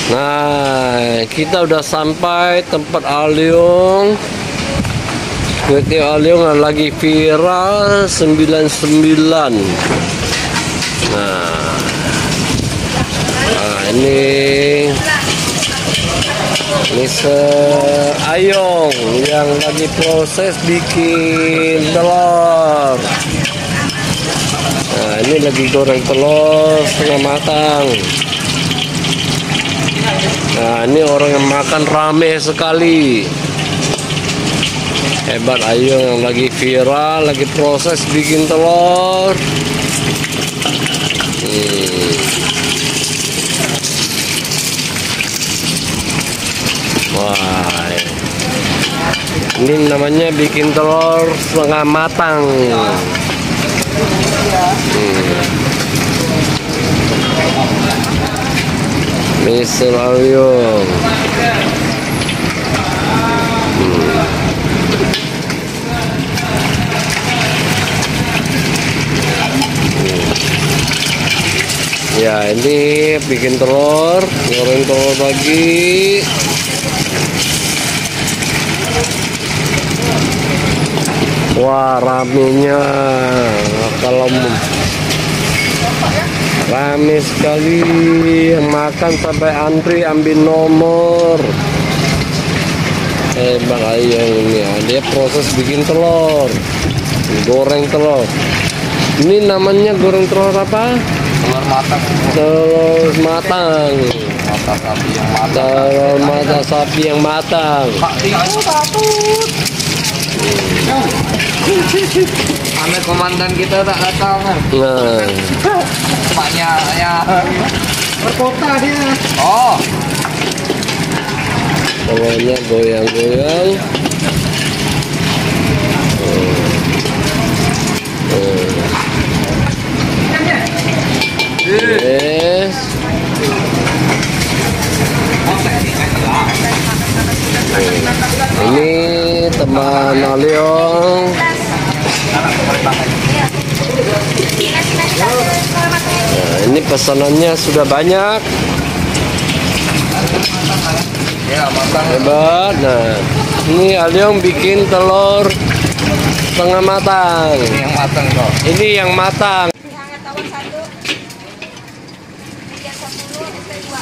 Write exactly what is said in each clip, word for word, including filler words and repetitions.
Nah, kita udah sampai tempat Aliung. Kue tiaw Aliung yang lagi viral sembilan puluh sembilan. Nah, nah ini Mister Ayong yang lagi proses bikin telur. Nah, ini lagi goreng telur setengah matang. Nah, ini orang yang makan rame sekali. Hebat Ayong yang lagi viral, lagi proses bikin telur. Hmm. Wah, ini namanya bikin telur setengah matang. Hmm. Mister Ayong. Hmm. Ya, ini bikin telur, goreng telur pagi. Wah, ramenya kalau rame sekali, yang makan sampai antri ambil nomor. Eh, Bang Ayong ini, dia proses bikin telur, goreng telur. Ini namanya goreng telur apa? Telur matang. Telur matang. Mata sapi yang matang. Telur mata sapi yang matang. Ane komandan kita tak datang. Nah, Maknya ya Berkota dia. Oh, telurnya goyang-goyang. Oh. Oh. Yes. Ini teman Aliung. Nah, ini pesanannya sudah banyak. ya matang. Hebat. Nah, ini Aliung bikin telur setengah matang. Ini yang matang kok. Ini yang matang. Hangat tawar satu, tiga sepuluh, dua.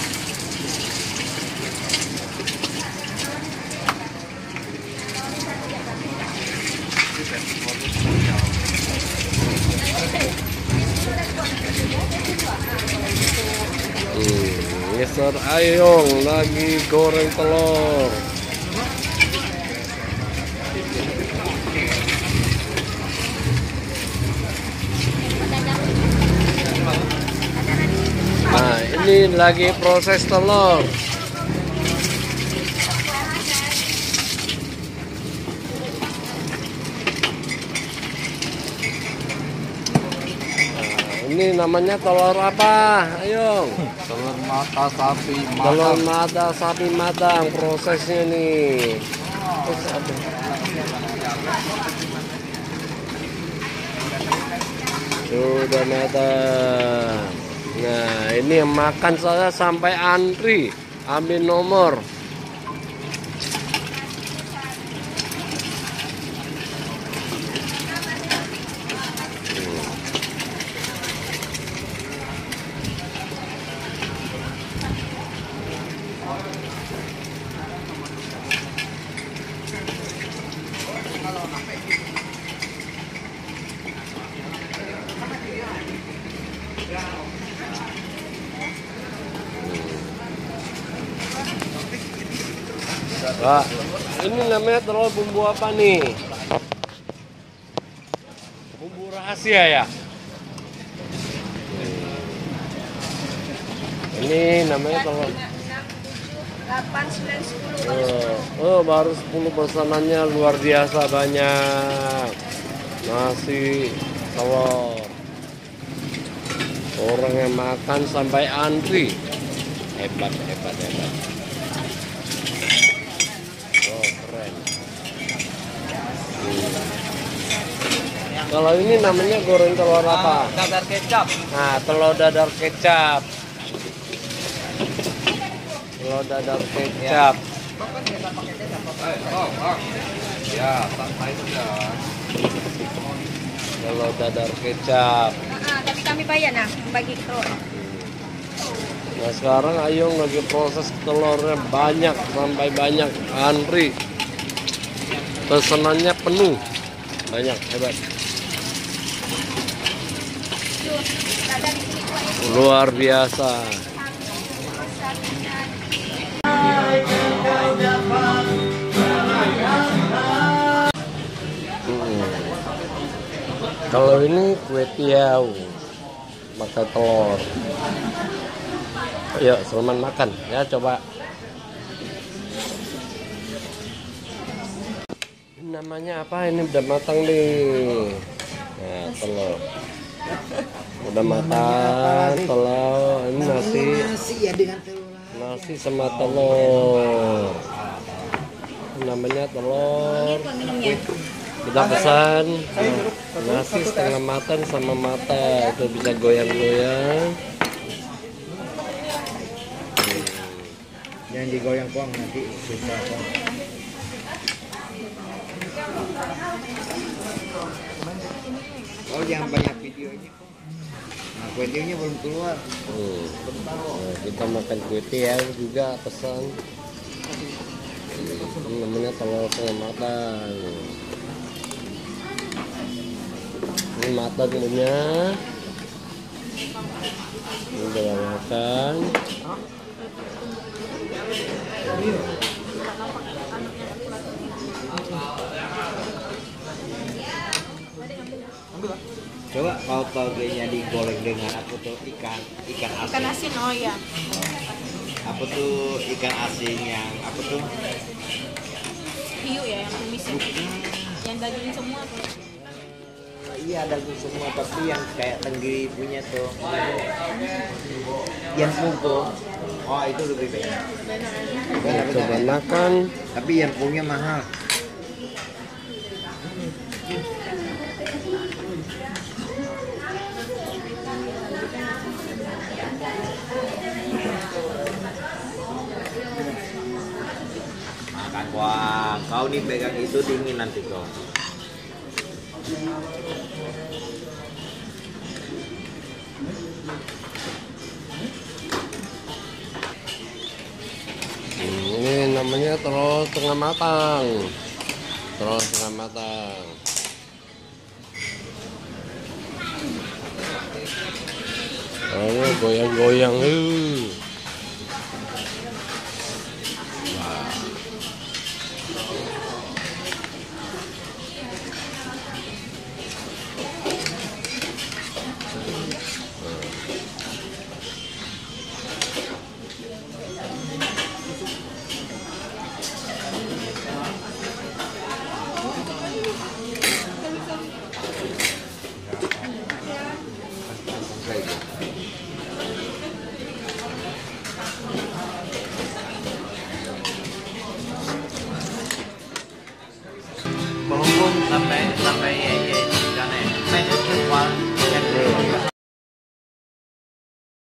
Hmm, Mister Ayong lagi goreng telur. Nah, ini lagi proses telur. Nah, ini namanya telur apa, Ayong? Telur mata sapi Telur matang. mata sapi matang prosesnya nih. Terus ada. Sudah matang. Nah, ini yang makan saya sampai antri ambil nomor. Pak, ini namanya telur bumbu apa nih? Bumbu rahasia ya? Ini namanya telur. delapan, sembilan, sepuluh. Oh, oh, baru sepuluh pesanannya luar biasa banyak. Nasi, telur. Orang yang makan sampai antri. Hebat, hebat, hebat. Oh, keren. Hmm. Kalau ini namanya goreng telur apa? Dadar kecap. Nah, telur dadar kecap. Telur dadar kecap. Eh, oh, oh. Ya, santai saja. Telur dadar kecap. Ah, tapi kami bayar nah, bagi telur. Nah sekarang Ayung lagi proses telurnya banyak sampai banyak antri. Pesanannya penuh. Banyak, hebat. Ada di sini Pak, ya. Luar biasa. Hmm. Kalau ini kue tiaw pakai telur. Ayo Sulman makan ya, coba. Namanya apa ini? Udah matang nih. Nah, telur. Udah matang telur. Ini nasi. Nasi ya dengan telur. Nasi sama telur. Namanya telur. Kita pesan nasi setengah matang sama mata. Itu bisa goyang-goyang. Jangan digoyang kuang nanti susah kuang. Oh jangan banyak videonya. Nah videonya belum keluar. Hmm. Nah, kita makan kue tiaw juga pesan. Ini namanya telur setengah matang. Ini matang punya. Ini udah makan. Coba kalau togenya digoreng dengan apa tuh ikan ikan asin. Ikan asin, oh ya. Apa tuh ikan asin yang apa tuh? Hiu ya, yang tumis ya. Yang daging semua tuh. Eh, iya daging semua tapi yang kayak tenggiri punya tuh. Yang punggung. Oh itu lebih banyak. Benar, Coba benar. makan. Tapi yang punya mahal. Makan wah, kau nih pegang itu dingin nanti kau. Hmm, ini namanya telur setengah matang. Telur setengah matang. Oh, ini goyang-goyang. Uh.